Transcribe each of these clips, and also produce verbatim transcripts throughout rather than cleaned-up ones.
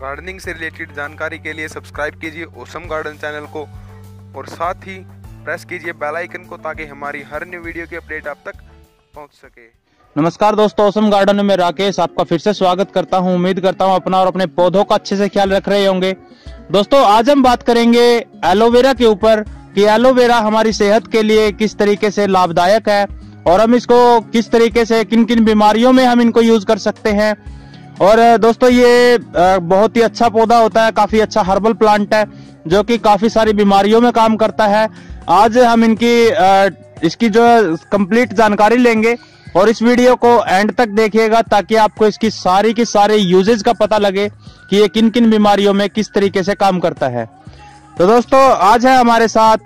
Gardening से related जानकारी के लिए सब्सक्राइब कीजिए ऑसम गार्डन चैनल को और साथ ही प्रेस कीजिए बेल आइकन को ताकि हमारी हर न्यू वीडियो की अपडेट आप तक पहुंच सके। नमस्कार दोस्तों, ऑसम गार्डन में राकेश आपका फिर से स्वागत करता हूं। उम्मीद करता हूं अपना और अपने पौधों का अच्छे से ख्याल रख रहे होंगे। दोस्तों, आज हम बात करेंगे एलोवेरा के ऊपर कि एलोवेरा हमारी सेहत के लिए किस तरीके से लाभदायक है और हम इसको किस तरीके से किन किन बीमारियों में हम इनको यूज कर सकते हैं। और दोस्तों, ये बहुत ही अच्छा पौधा होता है, काफी अच्छा हर्बल प्लांट है जो कि काफी सारी बीमारियों में काम करता है। आज हम इनकी इसकी जो कंप्लीट जानकारी लेंगे और इस वीडियो को एंड तक देखिएगा ताकि आपको इसकी सारी की सारे यूजेज का पता लगे कि ये किन किन बीमारियों में किस तरीके से काम करता है। तो दोस्तों, आज है हमारे साथ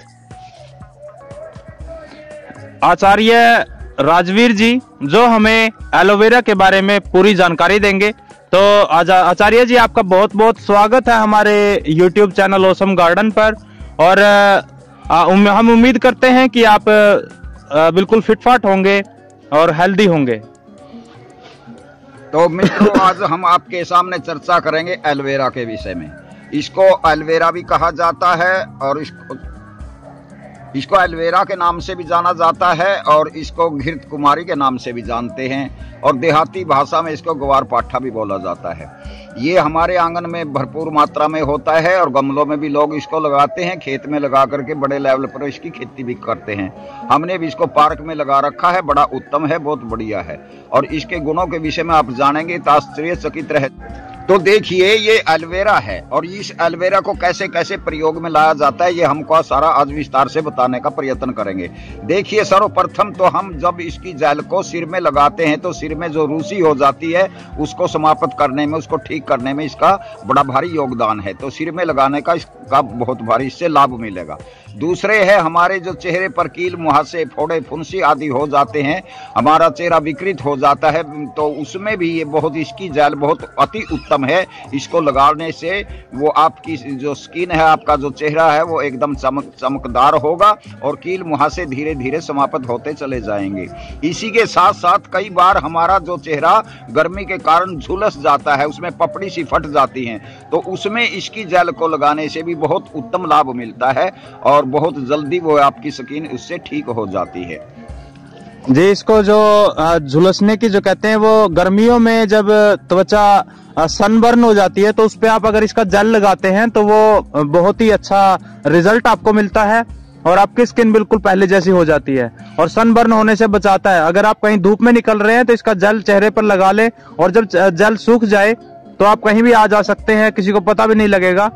आचार्य राजवीर जी जो हमें एलोवेरा के बारे में पूरी जानकारी देंगे। तो आचार्य जी, आपका बहुत बहुत स्वागत है हमारे यूट्यूब चैनल ऑसम गार्डन पर। और आ, उम, हम उम्मीद करते हैं कि आप आ, बिल्कुल फिटफाट होंगे और हेल्दी होंगे। तो मित्रों, आज हम आपके सामने चर्चा करेंगे एलोवेरा के विषय में। इसको एलोवेरा भी कहा जाता है और इसको इसको एलोवेरा के नाम से भी जाना जाता है और इसको घृत कुमारी के नाम से भी जानते हैं और देहाती भाषा में इसको ग्वार पाठा भी बोला जाता है। ये हमारे आंगन में भरपूर मात्रा में होता है और गमलों में भी लोग इसको लगाते हैं, खेत में लगा करके बड़े लेवल पर इसकी खेती भी करते हैं। हमने भी इसको पार्क में लगा रखा है, बड़ा उत्तम है, बहुत बढ़िया है और इसके गुणों के विषय में आप जानेंगे तो आश्चर्यचकित रहे। तो देखिए, ये एलोवेरा है और इस एलोवेरा को कैसे कैसे प्रयोग में लाया जाता है ये हमको सारा आज विस्तार से बताने का प्रयत्न करेंगे। देखिए, सर्वप्रथम तो हम जब इसकी जेल को सिर में लगाते हैं तो सिर में जो रूसी हो जाती है उसको समाप्त करने में, उसको ठीक करने में इसका बड़ा भारी योगदान है। तो सिर में लगाने का इसका बहुत भारी इससे लाभ मिलेगा। दूसरे है, हमारे जो चेहरे पर कील मुहासे फोड़े फुंसी आदि हो जाते हैं, हमारा चेहरा विकृत हो जाता है, तो उसमें भी ये बहुत इसकी जेल बहुत अति उत्तम है। इसको लगाने से वो आपकी जो स्किन है, आपका जो चेहरा है वो एकदम चमक चमकदार होगा और कील मुहासे धीरे धीरे समाप्त होते चले जाएंगे। इसी के साथ साथ कई बार हमारा जो चेहरा गर्मी के कारण झुलस जाता है, उसमें पपड़ी सी फट जाती है, तो उसमें इसकी जेल को लगाने से भी बहुत उत्तम लाभ मिलता है और बहुत जल्दी वो आपकी स्किन उससे ठीक हो जाती है। जी, इसको जो झुलसने की जो कहते हैं, वो गर्मियों में जब त्वचा सनबर्न हो जाती है तो उस पे आप अगर इसका जेल लगाते हैं तो वो बहुत ही अच्छा रिजल्ट आपको मिलता है और आपकी स्किन बिल्कुल पहले जैसी हो जाती है और सनबर्न होने से बचाता है। अगर आप कहीं धूप में निकल रहे हैं तो इसका जेल चेहरे पर लगा लें और जब जेल सूख जाए तो आप कहीं भी आ जा सकते हैं, किसी को पता भी नहीं लगेगा।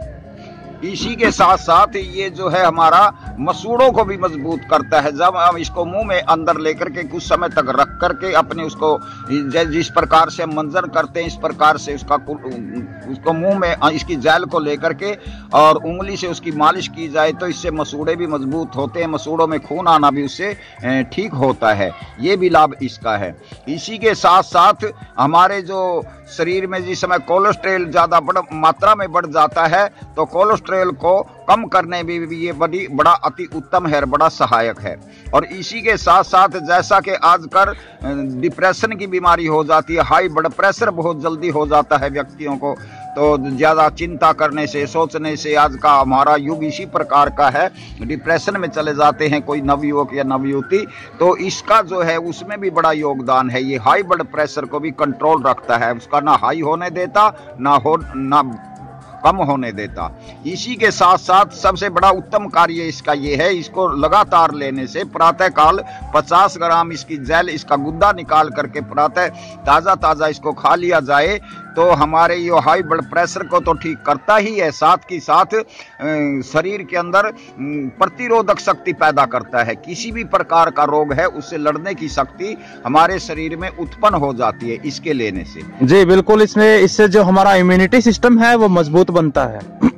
इसी के साथ साथ ये जो है हमारा मसूड़ों को भी मजबूत करता है। जब हम इसको मुंह में अंदर लेकर के कुछ समय तक रख करके अपने उसको जिस प्रकार से मंजर करते हैं इस प्रकार से उसका उसको मुंह में इसकी जेल को लेकर के और उंगली से उसकी मालिश की जाए तो इससे मसूड़े भी मजबूत होते हैं, मसूड़ों में खून आना भी उससे ठीक होता है। ये भी लाभ इसका है। इसी के साथ साथ हमारे जो शरीर में जिस समय कोलेस्ट्रॉल ज्यादा बड़ मात्रा में बढ़ जाता है तो कोलेस्ट्रॉल को कम करने में भी ये बड़ी बड़ा अति उत्तम है, बड़ा सहायक है। और इसी के साथ साथ जैसा कि आजकल डिप्रेशन की बीमारी हो जाती है, हाई ब्लड प्रेशर बहुत जल्दी हो जाता है व्यक्तियों को, तो ज्यादा चिंता करने से सोचने से आज का हमारा युग इसी प्रकार का है, डिप्रेशन में चले जाते हैं कोई नवयुवक या नवयुवती, तो इसका जो है उसमें भी बड़ा योगदान है। ये हाई ब्लड प्रेशर को भी कंट्रोल रखता है, उसका ना हाई होने देता ना हो ना कम होने देता। इसी के साथ साथ सबसे बड़ा उत्तम कार्य इसका ये है, इसको लगातार लेने से प्रातः काल पचास ग्राम इसकी जेल इसका गुद्दा निकाल करके प्रातः ताजा ताजा इसको खा लिया जाए तो हमारे ये हाई ब्लड प्रेशर को तो ठीक करता ही है, साथ ही साथ शरीर के अंदर प्रतिरोधक शक्ति पैदा करता है। किसी भी प्रकार का रोग है उससे लड़ने की शक्ति हमारे शरीर में उत्पन्न हो जाती है इसके लेने से। जी बिल्कुल, इसमें इससे जो हमारा इम्यूनिटी सिस्टम है वो मजबूत बनता है।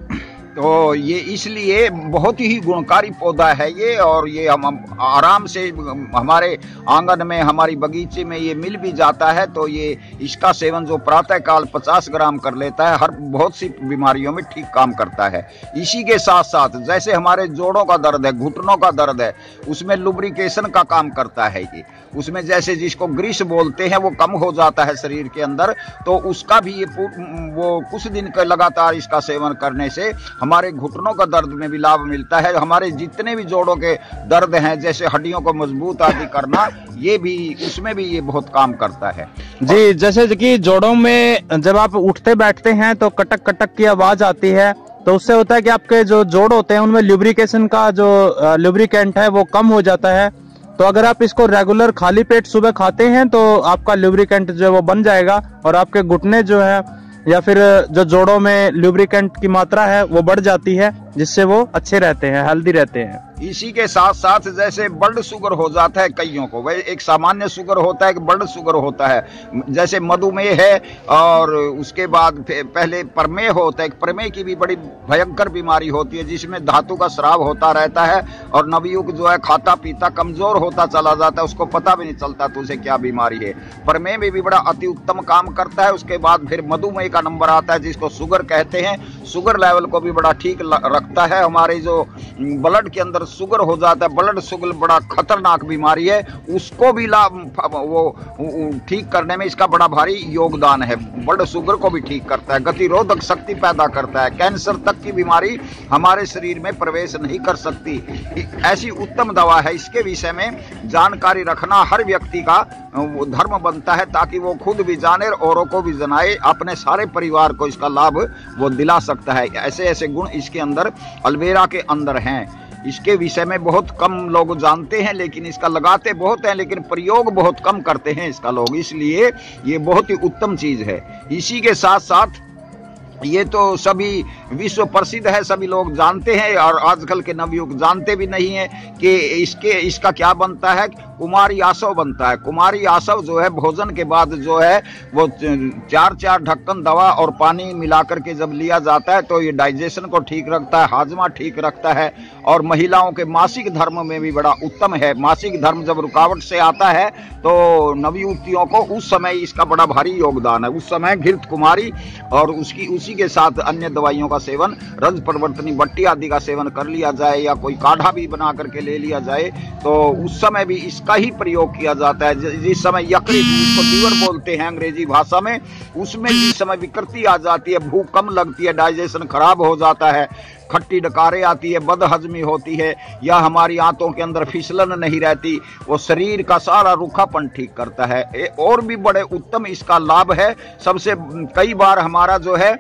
तो ये इसलिए बहुत ही गुणकारी पौधा है ये, और ये हम, हम आराम से हमारे आंगन में, हमारी बगीचे में ये मिल भी जाता है। तो ये इसका सेवन जो प्रातः काल पचास ग्राम कर लेता है, हर बहुत सी बीमारियों में ठीक काम करता है। इसी के साथ साथ जैसे हमारे जोड़ों का दर्द है, घुटनों का दर्द है, उसमें लुब्रिकेशन का काम करता है ये। उसमें जैसे जिसको ग्रीस बोलते हैं वो कम हो जाता है शरीर के अंदर, तो उसका भी ये वो कुछ दिन का लगातार इसका सेवन करने से हमारे घुटनों का दर्द में भी लाभ मिलता है। हमारे जितने भी जोड़ों के दर्द हैं, जैसे हड्डियों को मजबूत आदि करना, ये भी उसमें भी ये बहुत काम करता है जी। जैसे कि जोड़ों में जब आप उठते बैठते हैं तो कटक कटक की आवाज आती है, तो उससे होता है कि आपके जो जोड़ होते हैं उनमें ल्यूब्रिकेशन का जो ल्यूब्रिकेंट है वो कम हो जाता है। तो अगर आप इसको रेगुलर खाली पेट सुबह खाते हैं तो आपका ल्यूब्रिकेंट जो है वो बन जाएगा, और आपके घुटने जो है या फिर जो जोड़ों में ल्यूब्रिकेंट की मात्रा है वो बढ़ जाती है, जिससे वो अच्छे रहते हैं, हेल्दी रहते हैं। इसी के साथ साथ जैसे ब्लड शुगर हो जाता है कईयों को, वह एक सामान्य शुगर होता है, एक ब्लड शुगर होता है। जैसे मधुमेह है, और उसके बाद पहले प्रमेह होता है। प्रमेह की भी बड़ी भयंकर बीमारी होती है, जिसमें धातु का स्राव होता रहता है, और नवयुवक जो है खाता पीता कमजोर होता चला जाता है, उसको पता भी नहीं चलता तो उसे क्या बीमारी है। प्रमेह में भी बड़ा अति उत्तम काम करता है। उसके बाद फिर मधुमेह का नंबर आता है, जिसको शुगर कहते हैं। शुगर लेवल को भी बड़ा ठीक रखता है। हमारे जो ब्लड के अंदर शुगर हो जाता है, ब्लड शुगर बड़ा खतरनाक बीमारी है, उसको भी लाभ वो ठीक करने में इसका बड़ा भारी योगदान है। ब्लड शुगर को भी ठीक करता है, गतिरोधक शक्ति पैदा करता है, कैंसर तक की बीमारी हमारे शरीर में प्रवेश नहीं कर सकती। ऐसी उत्तम दवा है। इसके विषय में जानकारी रखना हर व्यक्ति का धर्म बनता है, ताकि वो खुद भी जाने और औरों को भी जनाए, अपने सारे परिवार को इसका लाभ वो दिला सकता है। ऐसे ऐसे गुण इसके अंदर एलोवेरा के अंदर हैं। इसके विषय में बहुत कम लोग जानते हैं, लेकिन इसका लगाते बहुत हैं, लेकिन प्रयोग बहुत कम करते हैं इसका लोग, इसलिए ये बहुत ही उत्तम चीज है। इसी के साथ साथ ये तो सभी विश्व प्रसिद्ध है, सभी लोग जानते हैं, और आजकल के नवयुवक जानते भी नहीं है कि इसके इसका क्या बनता है। कुमारी आसव बनता है। कुमारी आसव जो है भोजन के बाद जो है वो चार चार ढक्कन दवा और पानी मिलाकर के जब लिया जाता है तो ये डाइजेशन को ठीक रखता है, हाजमा ठीक रखता है, और महिलाओं के मासिक धर्म में भी बड़ा उत्तम है। मासिक धर्म जब रुकावट से आता है तो नवयुवतियों को उस समय इसका बड़ा भारी योगदान है। उस समय घृत कुमारी और उसकी उसी के साथ अन्य दवाइयों का सेवन, रज परिवर्तनी बट्टी आदि का सेवन कर लिया जाए, या कोई काढ़ा भी बना करके ले लिया जाए, तो उस समय भी इसका ही प्रयोग किया जाता है। जिस समय यकृत, जिसको लीवर बोलते हैं अंग्रेजी भाषा में, उसमें जिस समय विकृति आ जाती है, भूख कम लगती है, डाइजेशन खराब हो जाता है, खट्टी डकारें आती है, बदहजमी होती है, या हमारी आंतों के अंदर फिसलन नहीं रहती, वो शरीर का सारा रूखापन ठीक करता है। और भी बड़े उत्तम इसका लाभ है। सबसे कई बार हमारा जो है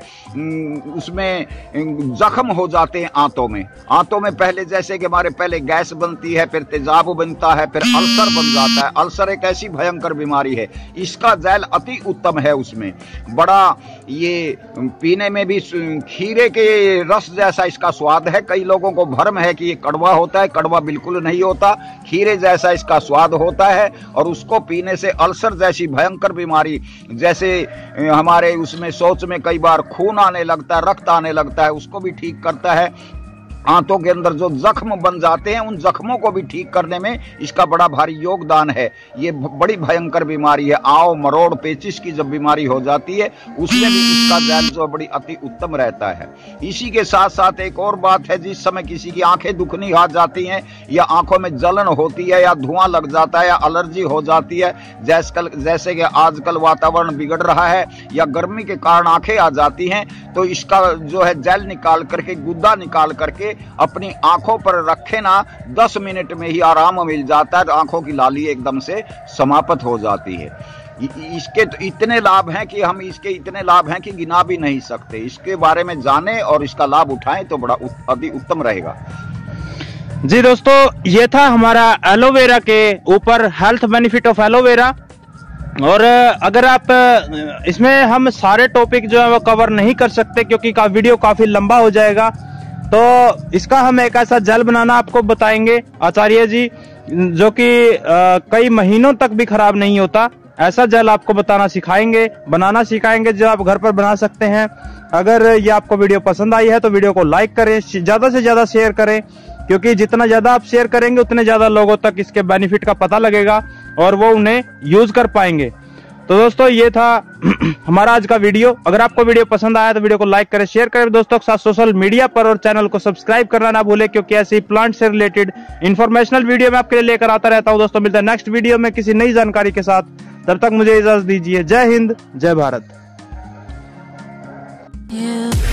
उसमें जख्म हो जाते हैं आंतों में। आंतों में पहले जैसे कि हमारे पहले गैस बनती है, फिर तेजाब बनता है, फिर अल्सर बन जाता है। अल्सर एक ऐसी भयंकर बीमारी है, इसका जैल अति उत्तम है। उसमें बड़ा ये पीने में भी खीरे के रस जैसा इसका स्वाद है। कई लोगों को भ्रम है कि ये कड़वा होता है, कड़वा बिल्कुल नहीं होता, खीरे जैसा इसका स्वाद होता है, और उसको पीने से अल्सर जैसी भयंकर बीमारी, जैसे हमारे उसमें सोच में कई बार खून आने लगता है, रक्त आने लगता है, उसको भी ठीक करता है। आंतों के अंदर जो जख्म बन जाते हैं, उन जख्मों को भी ठीक करने में इसका बड़ा भारी योगदान है। ये बड़ी भयंकर बीमारी है। आव मरोड़ पेचिश की जब बीमारी हो जाती है, उसमें भी इसका जैल जो बड़ी अति उत्तम रहता है। इसी के साथ साथ एक और बात है, जिस समय किसी की आंखें दुखनी आ जाती हैं, या आंखों में जलन होती है, या धुआं लग जाता है, या एलर्जी हो जाती है, जैसे जैसे कि आजकल वातावरण बिगड़ रहा है, या गर्मी के कारण आंखें आ जाती हैं, तो इसका जो है जैल निकाल करके, गुद्दा निकाल करके अपनी आंखों पर रखे ना, दस मिनट में ही आराम मिल जाता है, आंखों की लाली एकदम से समाप्त हो जाती है। इसके तो इतने लाभ हैं कि हम इसके इतने लाभ हैं कि गिना भी नहीं सकते। इसके बारे में जाने और इसका लाभ उठाएं तो बड़ा अति उत्तम रहेगा। जी दोस्तों, ये था हमारा एलोवेरा के ऊपर हेल्थ बेनिफिट ऑफ एलोवेरा। और अगर आप इसमें हम सारे टॉपिक जो है वो कवर नहीं कर सकते, क्योंकि का वीडियो काफी लंबा हो जाएगा, तो इसका हम एक ऐसा जल बनाना आपको बताएंगे आचार्य जी, जो कि कई महीनों तक भी खराब नहीं होता। ऐसा जेल आपको बताना सिखाएंगे, बनाना सिखाएंगे जो आप घर पर बना सकते हैं। अगर ये आपको वीडियो पसंद आई है तो वीडियो को लाइक करें, ज्यादा से ज्यादा शेयर करें, क्योंकि जितना ज्यादा आप शेयर करेंगे उतने ज्यादा लोगों तक इसके बेनिफिट का पता लगेगा और वो उन्हें यूज कर पाएंगे। तो दोस्तों ये था हमारा आज का वीडियो। अगर आपको वीडियो पसंद आया तो वीडियो को लाइक करें, शेयर करें दोस्तों के साथ सोशल मीडिया पर, और चैनल को सब्सक्राइब करना ना भूलें, क्योंकि ऐसे ही प्लांट से रिलेटेड इंफॉर्मेशनल वीडियो मैं आपके लिए लेकर आता रहता हूं। दोस्तों मिलते हैं नेक्स्ट वीडियो में किसी नई जानकारी के साथ, तब तक मुझे इजाजत दीजिए। जय हिंद, जय भारत। Yeah.